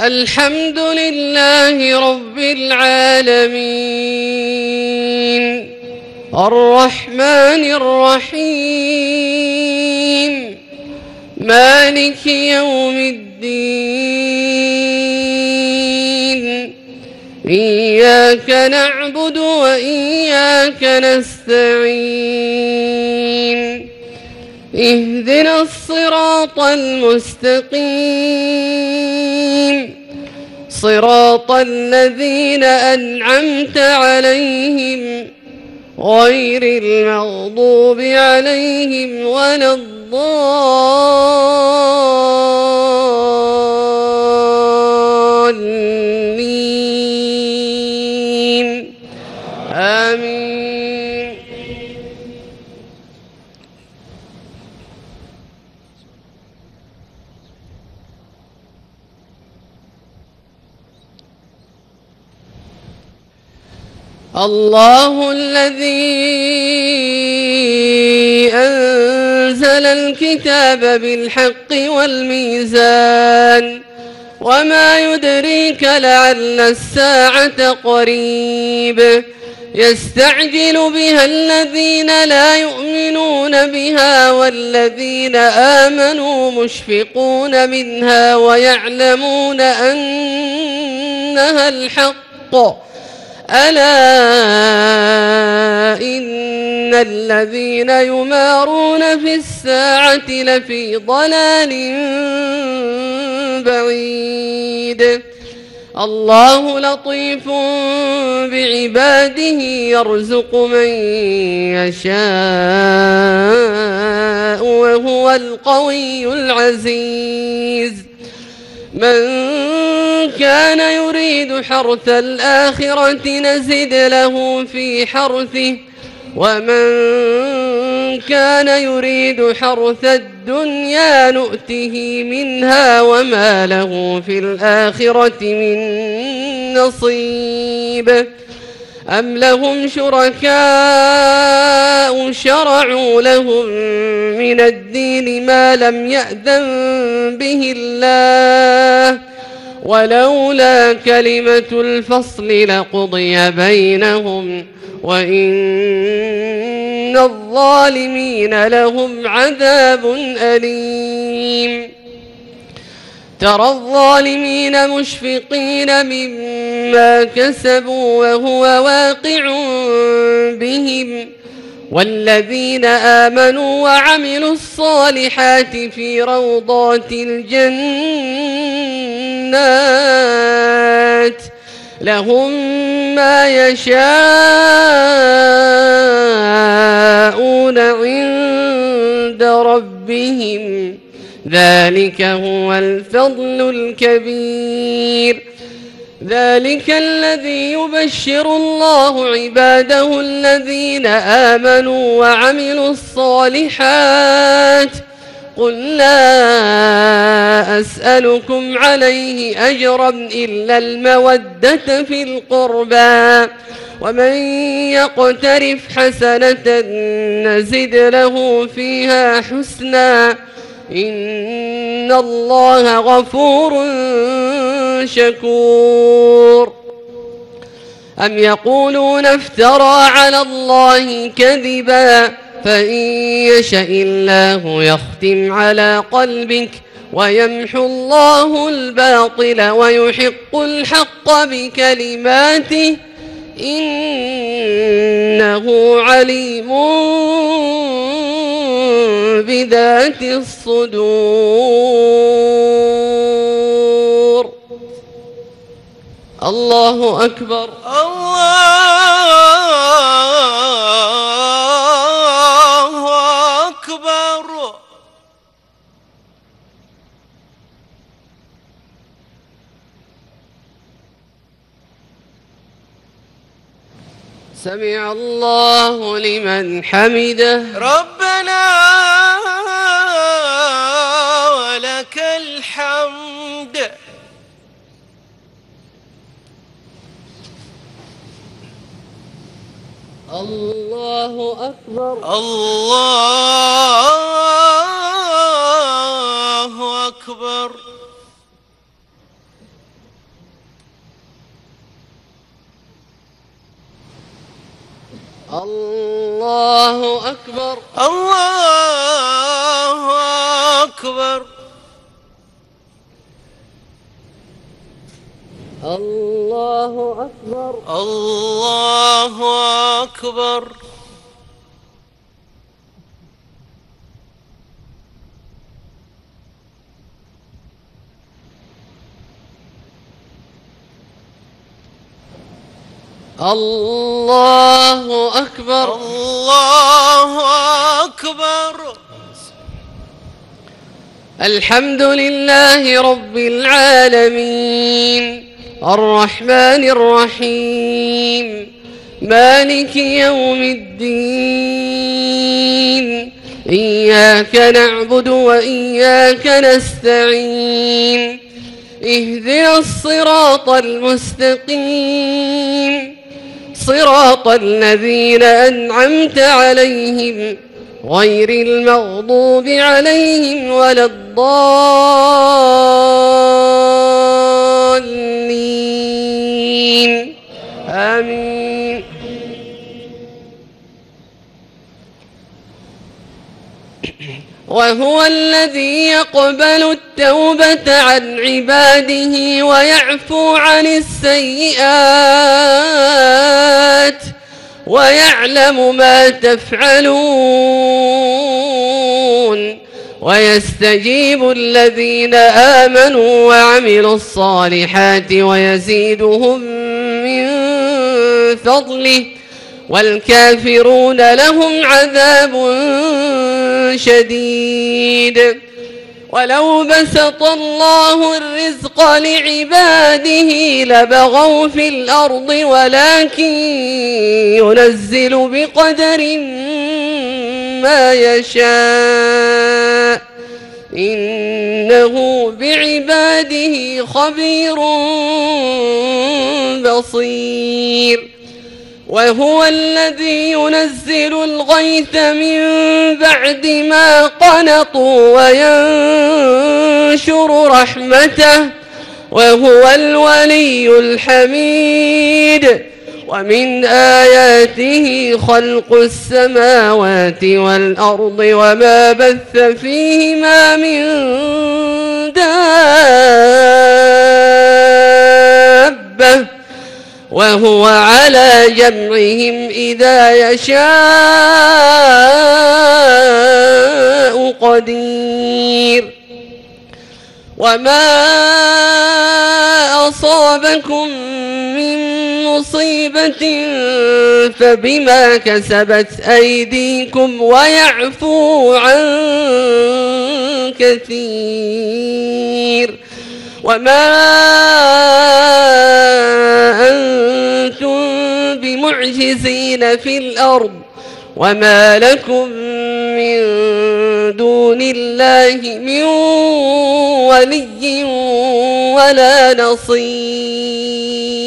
الحمد لله رب العالمين الرحمن الرحيم مالك يوم الدين إياك نعبد وإياك نستعين اهدنا الصراط المستقيم صراط الذين أنعمت عليهم غير المغضوب عليهم ولا الضالين آمين. الله الذي أنزل الكتاب بالحق والميزان وما يدريك لعل الساعة قريب يستعجل بها الذين لا يؤمنون بها والذين آمنوا مشفقون منها ويعلمون أنها الحق ألا إن الذين يمارون في الساعة لفي ضلال بعيد الله لطيف بعباده يرزق من يشاء وهو القوي العزيز من كان يريد حرث الآخرة نزد له في حرثه ومن كان يريد حرث الدنيا نؤته منها وما له في الآخرة من نصيب أم لهم شركاء شرعوا لهم من الدين ما لم يأذن به الله ولولا كلمة الفصل لقضي بينهم وإن الظالمين لهم عذاب أليم ترى الظالمين مشفقين مما كسبوا وهو واقع بهم والذين آمنوا وعملوا الصالحات في روضات الجنات لهم ما يشاءون عند ربهم ذلك هو الفضل الكبير ذلك الذي يبشر الله عباده الذين آمنوا وعملوا الصالحات قل لا أسألكم عليه أجرا إلا المودة في القربى ومن يقترف حسنة نزد له فيها حسنا إن الله غفور شكور أم يقولون افترى على الله كذبا فإن يشأ الله يختم على قلبك ويمحو الله الباطل ويحق الحق بكلماته إنه عليم بذات الصدور الله أكبر الله أكبر سمع الله لمن حمده ربنا ولك الحمد الله أكبر الله أكبر الله أكبر. الله أكبر. الله أكبر. الله أكبر. الله أكبر. الله أكبر. الحمد لله رب العالمين الرحمن الرحيم مالك يوم الدين إياك نعبد وإياك نستعين اهدنا الصراط المستقيم صراط الذين أنعمت عليهم غير المغضوب عليهم ولا الضالين آمين. وهو الذي يقبل التوبة عن عباده ويعفو عن السيئات ويعلم ما تفعلون ويستجيب الذين آمنوا وعملوا الصالحات ويزيدهم من فضله والكافرون لهم عذاب شديد. ولو بسط الله الرزق لعباده لبغوا في الأرض ولكن ينزل بقدر ما يشاء إنه بعباده خبير بصير. وهو الذي ينزل الغيث من بعد ما قنطوا وينشر رحمته وهو الولي الحميد. ومن آياته خلق السماوات والأرض وما بث فيهما من دابة وهو على جمعهم إذا يشاء قدير. وما أصابكم من مصيبة فبما كسبت أيديكم ويعفو عن كثير. وما أنتم بمعجزين في الأرض وما لكم من دون الله من ولي ولا نصير.